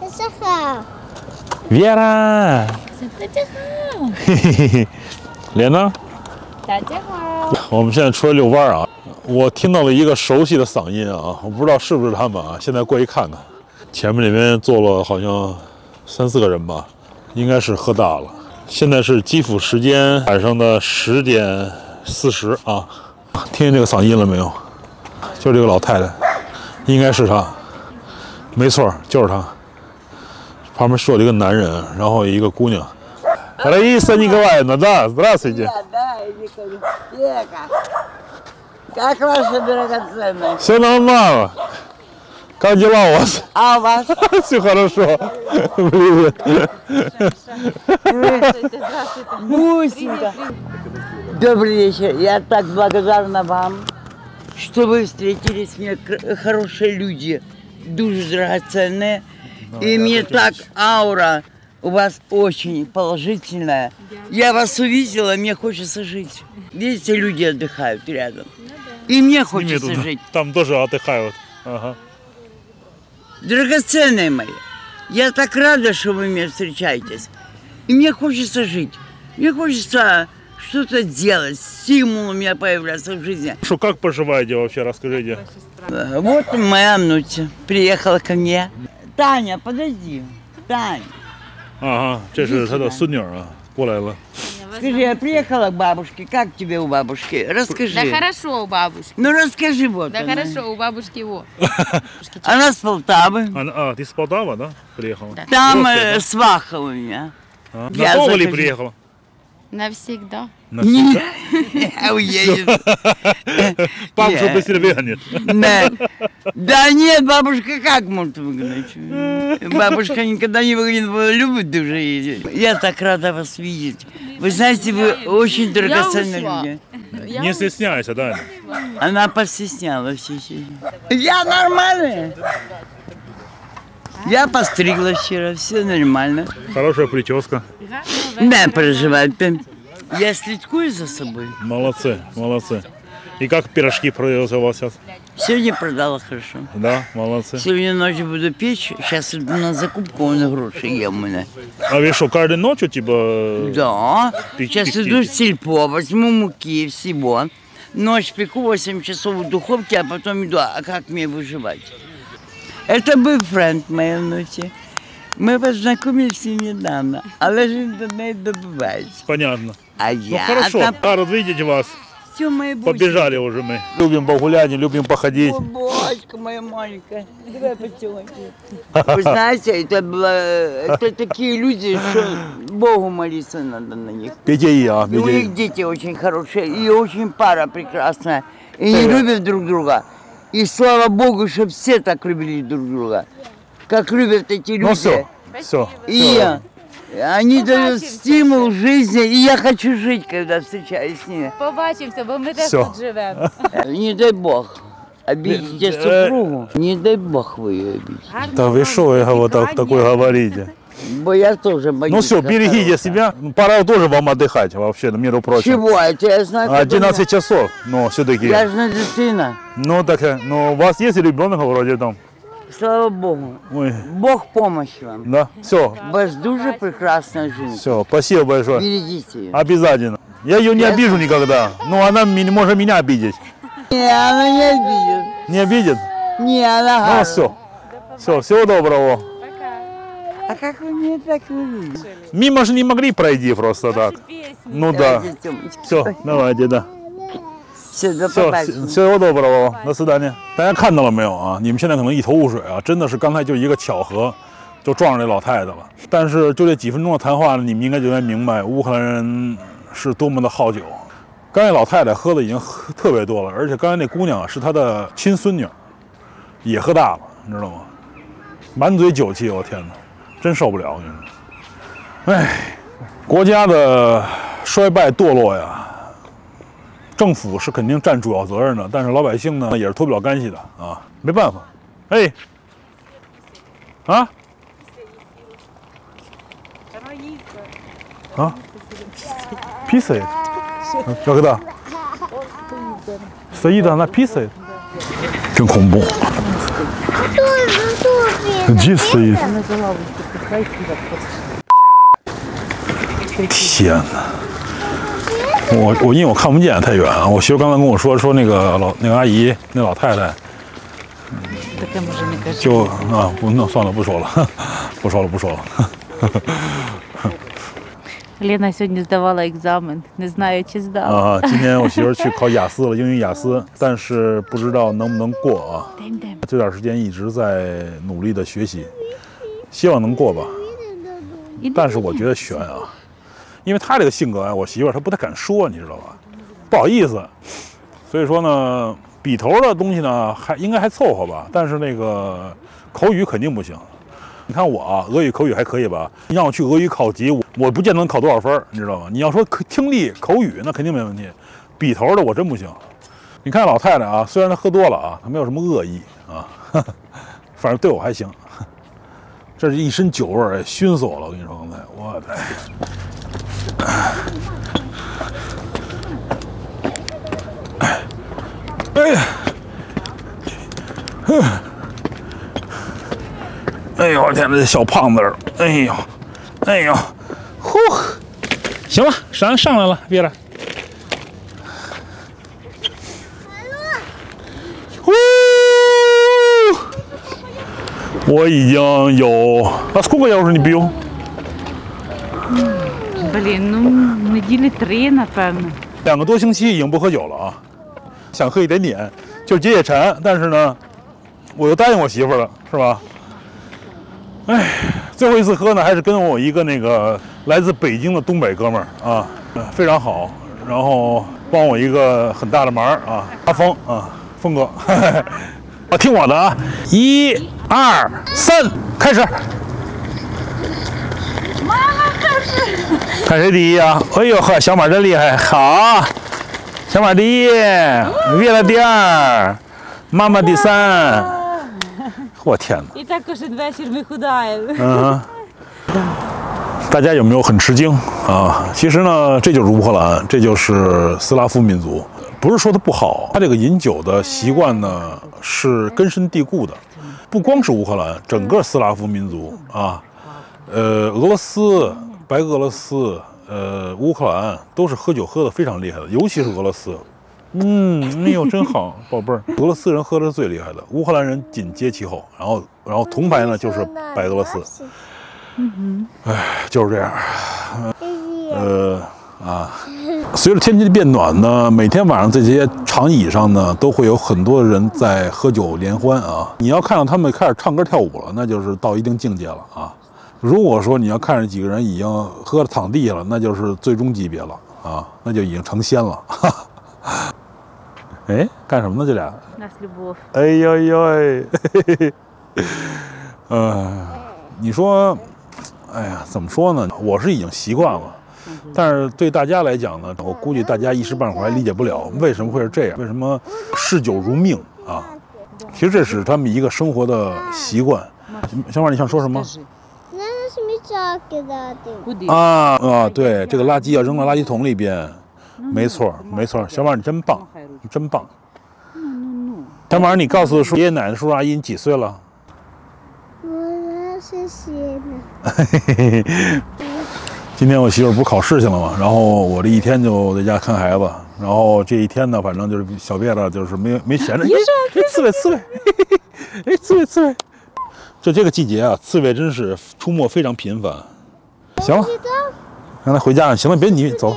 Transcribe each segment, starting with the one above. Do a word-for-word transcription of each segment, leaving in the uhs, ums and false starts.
大家好。 Вера！ 大家好。 嘿嘿嘿嘿，脸呢？ 大家好。 我们现在出来遛弯啊，我听到了一个熟悉的嗓音啊，我不知道是不是他们啊。现在过去看看，前面那边坐了好像三四个人吧，应该是喝大了。现在是基辅时间晚上的十点四十啊，听见这个嗓音了没有？就是这个老太太，应该是她，没错，就是她。旁边坐了一个男人，然后一个姑娘。Раиса Николаевна, да, здравствуйте. Да, Века. Как ваша драгоценность? Все нормально. Как дела у вас? А у вас? Все хорошо. Привет. Бусенька. Добрый вечер. Я так благодарна вам, что вы встретились мне хорошие люди, дуже драгоценные. И мне так аура у вас очень положительная. Я вас увидела, мне хочется жить. Видите, люди отдыхают рядом. И мне хочется жить. Там тоже отдыхают. Ага. Драгоценные мои, я так рада, что вы меня встречаетесь. И мне хочется жить. Мне хочется что-то делать. Стимул у меня появляется в жизни. Что, как поживаете вообще, расскажите? Вот моя внучка приехала ко мне. Таня, подожди. Таня. Ага, это же她的孙女啊，过来了。 Скажи, я приехала к бабушке. Как тебе у бабушки? Расскажи. Да хорошо у бабушки. Ну расскажи вот. Да она. хорошо у бабушки вот. Она с Полтавы. Она, а, ты с Полтавы, да, приехала? Да. Там Русская, э, да? сваха у меня. А, Я надолго ли захожу. приехала? Навсегда. Навсегда? Уедет. Бабушка быстро выгонит. Да. Да нет, бабушка как может выгнать? Бабушка никогда не выгонит, любит уже ездить. Я так рада вас видеть. Вы знаете, вы очень драгоценные ушла. люди. Не стесняйся, да. Она постеснялась. Я нормальная. Я постриглась вчера, все нормально. Хорошая прическа. Да, проживает. Я слідкую за собой. Молодцы, молодцы. И как пирожки продаются у вас сейчас? Сегодня продала хорошо. Да, молодцы. Сегодня ночью буду печь. Сейчас иду на закупку, на гроши є у мене. А вы что, каждую ночь типа? Да. Печь- Сейчас печь- иду в сельпо, возьму муки, всего. Ночь пеку восемь часов в духовке, а потом иду. А как мне выживать? Это бойфренд моей внучки. Мы познакомились недавно, але ж интернет добивається. Понятно. А Ну я хорошо, там... рад видеть вас. Все, мои бусинки. Побежали уже мы. Любим погулять, любим походить. О, бочка моя маленькая. Давай поцелуйте. Вы знаете, это, было, это такие люди, что Богу молиться надо на них. Петей, а, И у Петей. них дети очень хорошие, и очень пара прекрасная. И они любят друг друга. И слава Богу, что все так любили друг друга. Как любят эти люди. Ну все, все. И они дают стимул в жизни, и я хочу жить, когда встречаюсь с ними. Побачимося, бо ми теж Всё. тут живемо. Не дай Бог. Обидите супругу. Не дай Бог вы ее обидите. Да вы что, вы вот так, такое говорите? Бо я тоже боюсь. Ну все, берегите себя. Пора тоже вам отдыхать вообще, между прочим. Чего? Это я знаю. как одиннадцать часов, но все-таки. Я же дитина. Ну так, э, ну у вас есть ребенок вроде там? Слава Богу. Ой, Бог помощь вам. да, все, У вас дуже прекрасная жизнь. все, спасибо большое. Берегите ее. Обязательно. Я ее не обижу никогда, но она ми- может меня обидеть. Не, она не обидит. Не обидит? Не, она Ну гарна. все, все, всего доброго. А как вы мне так видите? Мимо же не могли пройти просто так. Ну да. Все, давайте, да. Все, до Все, побачення. всего доброго，到此见。大家看到了没有啊？你们现在可能一头雾水啊，真的是刚才就一个巧合，就撞上这老太太了。但是就这几分钟的谈话呢，你们应该就能明白乌克兰人是多么的好酒。刚才老太太喝的已经喝特别多了，而且刚才那姑娘啊是她的亲孙女，也喝大了，你知道吗？满嘴酒气，我天哪，真受不了！你说，哎，国家的衰败堕落呀。政府是肯定占主要责任的，但是老百姓呢也是脱不了干系的啊，没办法。哎，啊？啊？Писает? Когда? Стоит она писает? 真恐怖。 Иди стоит.天哪！我我因为我看不见太远啊，我媳妇刚才跟我说说那个老那个阿姨那老太太，就啊不那算了不说了，不说了不说了。 Лена сьогодні здавала екзамен, не знаю, чи здала. 啊，今天我媳妇去考雅思了，英语雅思，但是不知道能不能过啊。这段时间一直在努力的学习，希望能过吧。但是我觉得悬啊，因为她这个性格啊，我媳妇她不太敢说，你知道吧？不好意思，所以说呢，笔头的东西呢还应该还凑合吧，但是那个口语肯定不行。你看我啊，俄语口语还可以吧？你让我去俄语考级，我我不见得能考多少分，你知道吗？你要说听力、口语，那肯定没问题。笔头的我真不行。你看老太太啊，虽然她喝多了啊，她没有什么恶意啊，呵呵反正对我还行。这是一身酒味儿，熏死我了！我跟你说，刚才我的，哎呀，哼。哎呦我天哪，这小胖子儿！哎呦，哎呦，呼！行了，上上来了，别了。呼！我已经有啊，сколько я уже не пью? Блін, ну неділі три, напевно. 两个多星期已经不喝酒了啊，想喝一点点，就解解馋。但是呢，我又答应我媳妇了，是吧？哎，最后一次喝呢，还是跟我一个那个来自北京的东北哥们儿啊，非常好，然后帮我一个很大的忙啊，阿峰啊，峰哥，啊，听我的啊，一、二、三，开始。 妈妈开始。 看谁第一啊？哎呦呵，小马真厉害，好，小马第一，月亮第二，妈妈第三。我天哪！ І так кожен вечір ми худаємо. 嗯，大家有没有很吃惊啊？其实呢，这就是乌克兰，这就是斯拉夫民族。不是说它不好，它这个饮酒的习惯呢是根深蒂固的。不光是乌克兰，整个斯拉夫民族啊，呃，俄罗斯、白俄罗斯、呃，乌克兰都是喝酒喝得非常厉害的，尤其是俄罗斯。嗯，哎呦，真好，宝贝儿。俄罗斯人喝的是最厉害的，乌克兰人紧接其后，然后，然后铜牌呢就是白俄罗斯。嗯哼，哎，就是这样。呃啊，随着天气的变暖呢，每天晚上这些长椅上呢，都会有很多人在喝酒联欢啊。你要看到他们开始唱歌跳舞了，那就是到一定境界了啊。如果说你要看着几个人已经喝躺地下了，那就是最终级别了啊，那就已经成仙了。哈哈。哎，干什么呢？这俩？ Нас любов. 哎呦呦哎，嘿嘿嘿，呃，你说，哎呀，怎么说呢？我是已经习惯了，但是对大家来讲呢，我估计大家一时半会儿还理解不了为什么会是这样，为什么嗜酒如命啊？其实这是他们一个生活的习惯。小马，你想说什么？ Куди? 啊啊，对，这个垃圾要扔到垃圾桶里边。 没错，没错，小马你真棒，你真棒。小马，你告诉叔爷爷奶奶、叔叔阿姨你几岁了？ 我是写的。 今天我媳妇不考试去了嘛，然后我这一天就在家看孩子，然后这一天呢，反正就是小别了，就是没没闲着。哎，刺猬，刺猬，哎，刺猬，刺猬。就这个季节啊，刺猬真是出没非常频繁。行了，让他回家了。行了，别你走。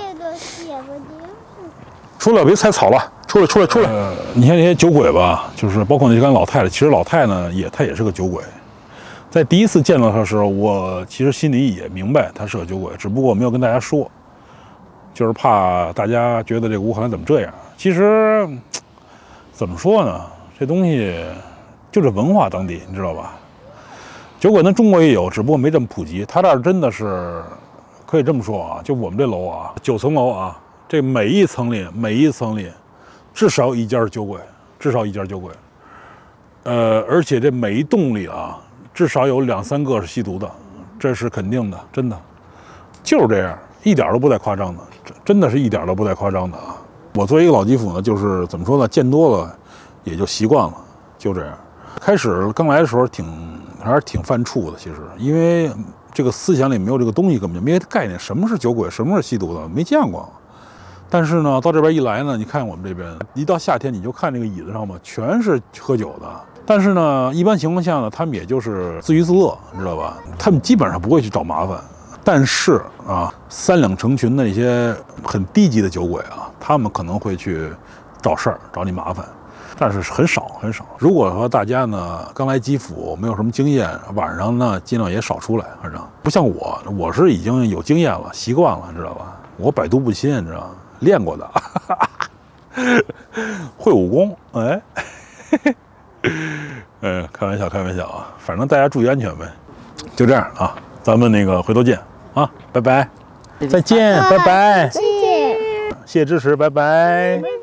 出来，别踩草了！出来，出来，出来！呃、你看这些酒鬼吧，就是包括那些老太太。其实老太呢，也她也是个酒鬼。在第一次见到她的时候，我其实心里也明白她是个酒鬼，只不过我没有跟大家说，就是怕大家觉得这个乌克兰怎么这样。其实怎么说呢，这东西就是文化当地，你知道吧？酒鬼呢，中国也有，只不过没这么普及。他这儿真的是可以这么说啊，就我们这楼啊，九层楼啊。 这每一层里，每一层里，至少一家是酒鬼，至少一家酒鬼。呃，而且这每一栋里啊，至少有两三个是吸毒的，这是肯定的，真的，就是这样，一点都不带夸张的，真的是一点都不带夸张的啊！我作为一个老基辅呢，就是怎么说呢，见多了也就习惯了，就这样。 开始刚来的时候挺还是挺犯怵的，其实因为这个思想里没有这个东西，根本就没概念，什么是酒鬼，什么是吸毒的，没见过。但是呢，到这边一来呢，你看我们这边一到夏天，你就看这个椅子上嘛，全是喝酒的。但是呢，一般情况下呢，他们也就是自娱自乐，你知道吧？他们基本上不会去找麻烦。但是啊，三两成群的一些很低级的酒鬼啊，他们可能会去找事儿，找你麻烦。但是很少很少。如果说大家呢刚来基辅，没有什么经验，晚上呢尽量也少出来。反正不像我，我是已经有经验了，习惯了，知道吧？我百毒不侵，你知道吗？练过的，会武功，哎，嗯，开玩笑，开玩笑啊，反正大家注意安全呗。就这样啊，咱们那个回头见啊，拜拜，再见，拜拜， 再见。 谢谢支持，拜拜。